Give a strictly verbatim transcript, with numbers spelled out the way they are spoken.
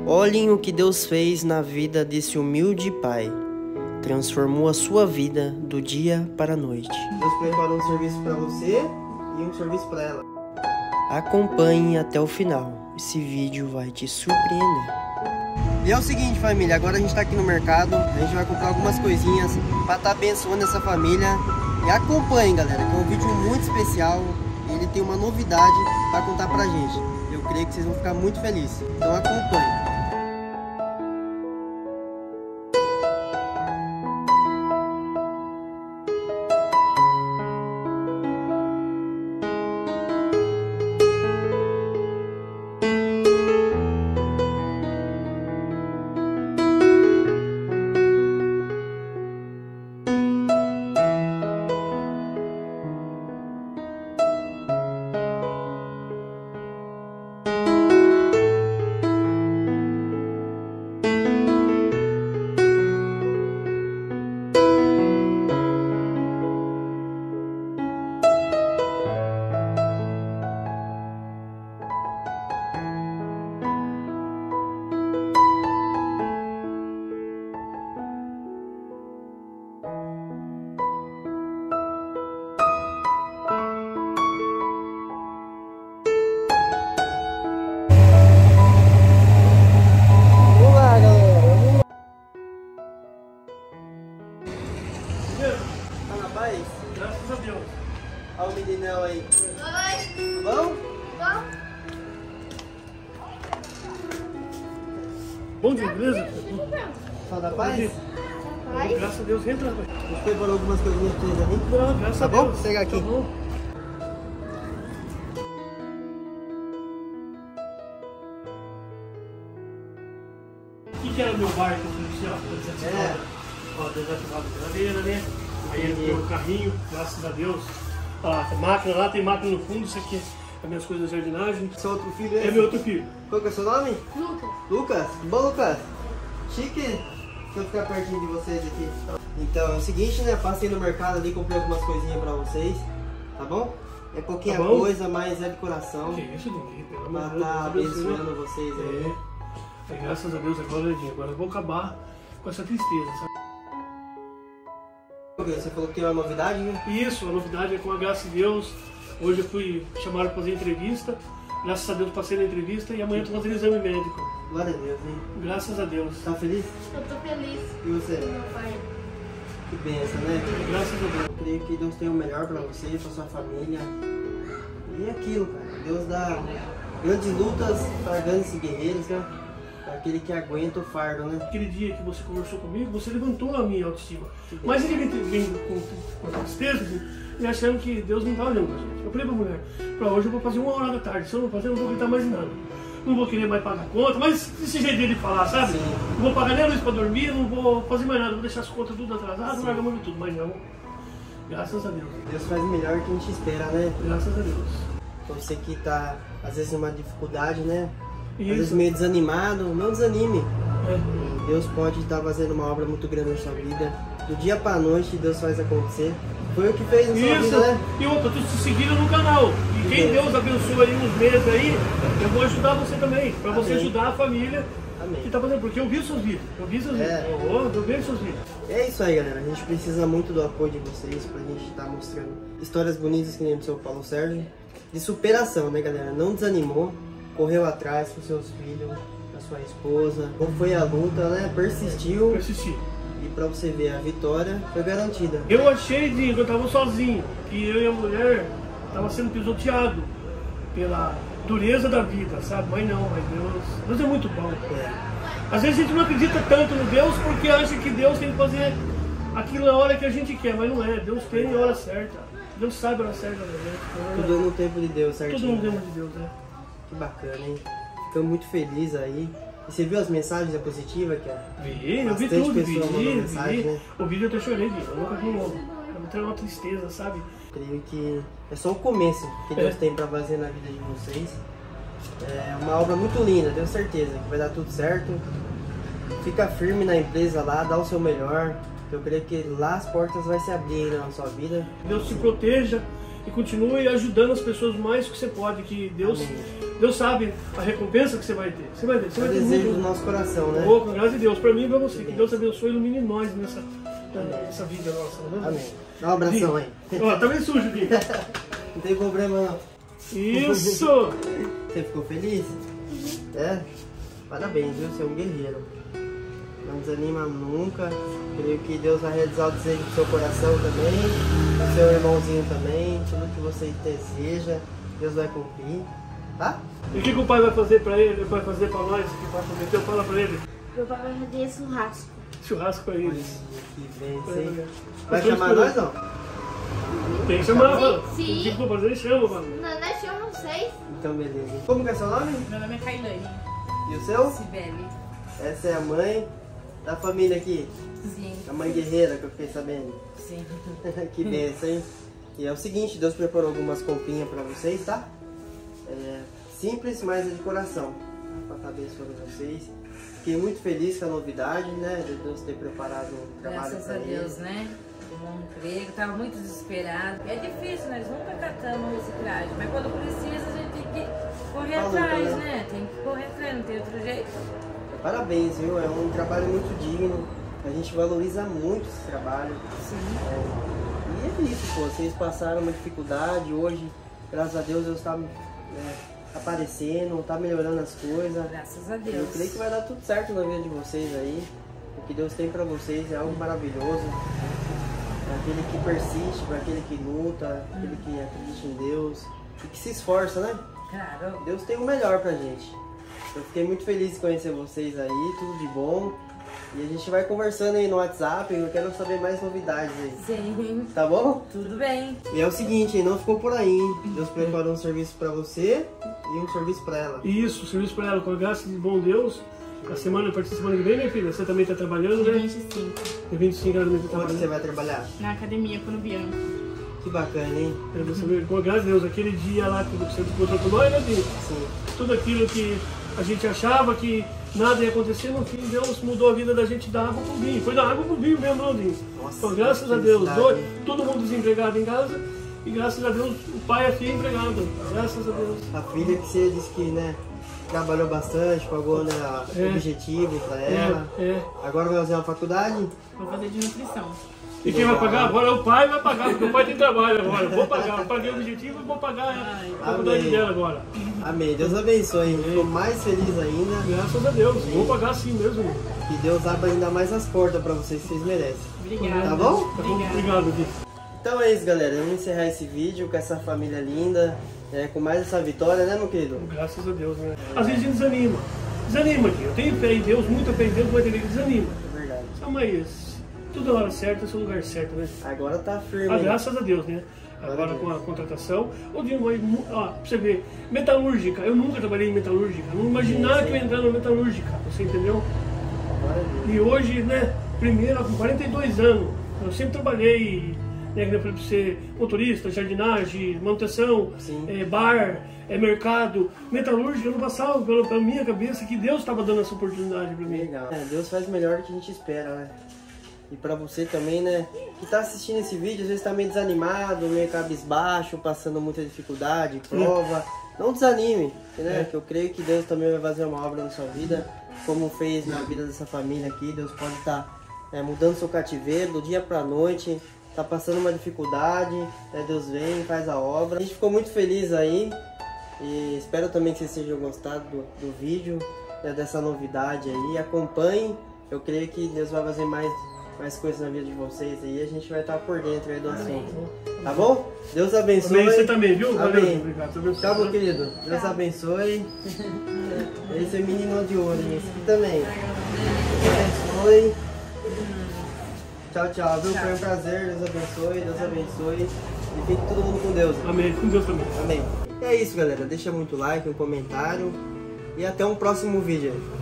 Olhem o que Deus fez na vida desse humilde pai. Transformou a sua vida do dia para a noite. Deus preparou um serviço para você e um serviço para ela. Acompanhe até o final. Esse vídeo vai te surpreender. E é o seguinte, família, agora a gente tá aqui no mercado. A gente vai comprar algumas coisinhas para estar abençoando essa família. E acompanhe, galera, que é um vídeo muito especial. Ele tem uma novidade para contar pra gente. Eu creio que vocês vão ficar muito felizes. Então acompanhe. Tá na paz? Graças a Deus. Olha o meninão aí. Oi. Bom? Bom? Bom dia, beleza? Só da paz? Paz? Graças a Deus, entra. A gente preparou algumas coisinhas pra vocês ali. Não, graças Tá a bom? Deus. Chega aqui. Tá bom. O que, que era o meu barco inicial? É. Ó, Deus vai tomar a cadeira, né? Aí entrou o carrinho, graças a Deus. Ó, lá, tem máquina lá, tem máquina no fundo, isso aqui é as minhas coisas de jardinagem. Seu outro filho é É meu outro filho. Qual que é o seu nome? Lucas. Lucas? Bom, Lucas? Chique? Deixa eu ficar pertinho de vocês aqui. Então, é o seguinte, né? Passei no mercado ali, comprei algumas coisinhas pra vocês. Tá bom? É pouquinha Tá bom? coisa, mas é de coração. Que isso, ninguém, pelo Pra amor de Deus. tá Deus abençoe, né? abençoando vocês aí. É. Aí, graças a Deus, agora, Edinho, agora eu vou acabar com essa tristeza, sabe? Você falou que tem uma novidade, né? Isso, a novidade é com a graça de Deus. Hoje eu fui chamado para fazer entrevista. Graças a Deus passei na entrevista e amanhã eu estou fazendo exame médico. Glória a Deus, hein? Graças a Deus. Tá feliz? Eu tô feliz E você? com meu pai. Que benção, né? Graças a Deus. Eu creio que Deus tem o melhor pra você, pra sua família. E é aquilo, cara. Deus dá grandes lutas para grandes guerreiros, né? Para aquele que aguenta o fardo, né? Aquele dia que você conversou comigo, você levantou a minha autoestima. Mas ele vem, vem com, com tristeza e achando que Deus não está olhando pra gente. Eu falei pra mulher, pra hoje eu vou fazer uma hora da tarde. Se eu não fazer, eu não vou gritar mais nada. Não vou querer mais pagar conta, mas esse jeito dele de falar, sabe? Sim. Não vou pagar nem a luz pra dormir, não vou fazer mais nada, vou deixar as contas tudo atrasadas, largamos de tudo, mas não. Graças a Deus. Deus faz o melhor que a gente espera, né? Graças a Deus. Pra você que tá, às vezes, numa dificuldade, né? Às Isso. vezes meio desanimado, não desanime. É. Deus pode estar fazendo uma obra muito grande na sua vida. Do dia pra noite, Deus faz acontecer. Foi o que fez na sua Isso, vida, né? e outra, tu se seguindo no canal. E quem Deus abençoa aí uns meses aí, eu vou ajudar você também. Pra você Amém. ajudar a família Amém. que tá fazendo. Porque eu vi os seus vídeos. Eu vi seus É. vídeos. Eu, eu vejo seus vídeos. É isso aí, galera. A gente precisa muito do apoio de vocês pra gente estar mostrando histórias bonitas que nem do seu Paulo Sérgio. De superação, né, galera? Não desanimou, correu atrás com seus filhos, com a sua esposa. Não foi a luta, né? Persistiu. Persisti. E pra você ver, a vitória foi garantida. Eu achei, de, que eu tava sozinho, que eu e a mulher tava sendo pisoteado pela dureza da vida, sabe? Mas não, mas Deus, Deus é muito bom. É. Às vezes a gente não acredita tanto no Deus porque acha que Deus tem que fazer aquilo na hora que a gente quer, mas não é. Deus tem a hora certa. Deus sabe a hora certa, né? Tudo no tempo de Deus, certinho. Tudo no tempo de Deus, né? Que bacana, hein? Ficamos muito felizes aí. E você viu as mensagens da positiva que a Vi, eu vi Bastante tudo, vi, pessoa mandou vi. mensagem, né? O vídeo eu até chorei, vi. Eu nunca vi um homem. Eu tenho uma tristeza, sabe? creio que é só o começo que Deus É. tem para fazer na vida de vocês. É uma obra muito linda, tenho certeza que vai dar tudo certo. Fica firme na empresa lá, dá o seu melhor. Eu creio que lá as portas vão se abrir na sua vida. Deus te proteja e continue ajudando as pessoas o mais que você pode. Que Deus Amém. Deus sabe a recompensa que você vai ter. Você vai ter. Você É o vai ter desejo muito... do nosso coração, né? Oh, graças a Deus, pra mim e pra você. Que Deus abençoe e ilumine nós nessa, nessa vida nossa. Né? Amém. Dá um abração aí. Ó, tá bem sujo aqui. Não tem problema não. Isso! Você ficou feliz? É? Parabéns, viu? Você é um guerreiro. Não desanima nunca. Creio que Deus vai realizar o desejo do seu coração também, do seu irmãozinho também. Tudo que você deseja, Deus vai cumprir. Tá? E o que, que o pai vai fazer pra ele? Vai fazer pra nós? O que o pai prometeu? Fala pra ele. Meu pai vai fazer churrasco. Churrasco pra eles. Que bem, hein? Vai chamar nós não? Tem que chamar, mano. Sim. O que for fazer, chama, mano. Não, não, eu não sei. Então beleza. Como que é seu nome? Meu nome é Kailane. E o seu? Sibeli. Essa é a mãe da família aqui. Sim. A mãe guerreira que eu fiquei sabendo. Sim. Que benção, hein? E é o seguinte, Deus preparou algumas comprinhas pra vocês, tá? É simples, mas é de coração. Pra estar abençoando vocês. Fiquei muito feliz com a novidade, né? De Deus ter preparado um trabalho Graças pra a Deus, ele. né? Um emprego, tava muito desesperado. É difícil, nós nunca catamos reciclagem, mas quando precisa a gente tem que correr Tá louca, atrás, né? né? Tem que correr atrás, não tem outro jeito. Parabéns, viu? É um trabalho muito digno. A gente valoriza muito esse trabalho. Sim. É, e é isso, pô. Vocês passaram uma dificuldade. Hoje, graças a Deus, Deus está, né, aparecendo, tá melhorando as coisas. Graças a Eu Deus. creio que vai dar tudo certo na vida de vocês aí. O que Deus tem pra vocês é algo maravilhoso. Para aquele que persiste, para aquele que luta, aquele que acredita em Deus e que se esforça, né? Claro. Deus tem o melhor pra gente. Eu fiquei muito feliz de conhecer vocês aí, tudo de bom. E a gente vai conversando aí no WhatsApp, eu quero saber mais novidades aí. Sim. Tá bom? Tudo bem. E é o seguinte, hein, não ficou por aí, hein? Deus preparou um serviço pra você e um serviço pra ela. Isso, serviço pra ela, com a graça de bom Deus. A semana, a partir da semana que vem, minha filha, você também tá trabalhando, né? vinte e cinco. Tem vinte e cinco anos de Onde você trabalhando. vai trabalhar? Na academia Conubiano. Que bacana, hein? Eu vou saber, com a graça de Deus, aquele dia lá que você encontrou com nós, né, Dinho? Sim. Tudo aquilo que a gente achava que nada ia acontecer, no fim Deus mudou a vida da gente da água pro vinho. Foi da água pro vinho mesmo, não, Dinho? Nossa, Então, graças a que Deus, felicidade, dois, hein? todo mundo desempregado em casa e graças a Deus o pai aqui é empregado. Graças a Deus. A filha que você disse que, né, trabalhou bastante, pagou, né, o É. objetivo pra ela. É, é. Agora vai fazer uma faculdade? Vou fazer de nutrição. E quem vai pagar agora é o pai, vai pagar, porque o pai tem trabalho agora. Vou pagar, paguei o objetivo e vou pagar a faculdade Amém. dela agora. Amém. Deus abençoe, hein? Fico mais feliz ainda. Graças a Deus, vou pagar assim mesmo. Que Deus abra ainda mais as portas pra vocês que vocês merecem. Obrigada. Tá bom? Tá bom? Obrigada. Obrigado, Gui. Então é isso, galera. Vamos encerrar esse vídeo com essa família linda, é, com mais essa vitória, né, meu querido? Graças a Deus, né? Às vezes a gente desanima. Desanima, Gui. Eu tenho fé em Deus, muita fé em Deus, mas ele desanima. É verdade. Então, mas tudo na hora certa, esse é o lugar certo, né? Agora tá firme. Ah, hein? graças a Deus, né? Agora Glória a com a contratação. Ô, Dinho, mas, ó, pra você ver, metalúrgica, eu nunca trabalhei em metalúrgica. Não imaginava que eu ia entrar na metalúrgica, você entendeu? Glória a Deus. E hoje, né, primeiro, com quarenta e dois anos, eu sempre trabalhei, né, que eu falei pra você, motorista, jardinagem, manutenção, Sim. é, bar, é, mercado, metalúrgica, eu não passava pela, pela minha cabeça que Deus estava dando essa oportunidade pra mim. Legal. É, Deus faz melhor do que a gente espera, né? E pra você também, né, que tá assistindo esse vídeo, às vezes tá meio desanimado, meio cabisbaixo, passando muita dificuldade, prova. Não desanime, né? É. Que eu creio que Deus também vai fazer uma obra na sua vida, como fez na vida dessa família aqui. Deus pode estar mudando seu cativeiro do dia pra noite, tá passando uma dificuldade, né? Deus vem, faz a obra. A gente ficou muito feliz aí e espero também que vocês tenham gostado do, do vídeo, né, dessa novidade aí. Acompanhem, eu creio que Deus vai fazer mais mais coisas na vida de vocês aí, a gente vai estar por dentro aí do assunto. Tá bom? Deus abençoe. Amém, você também, viu? Valeu, Amém. obrigado. Deus abençoe. Tchau, meu querido. Deus abençoe. Esse é menino de ouro, hein? Esse aqui também. Deus abençoe. Tchau, tchau, viu? Foi um prazer. Deus abençoe, Deus abençoe. E fique todo mundo com Deus. Amém, com Deus também. Amém. E é isso, galera. Deixa muito like, um comentário. E até um próximo vídeo aí.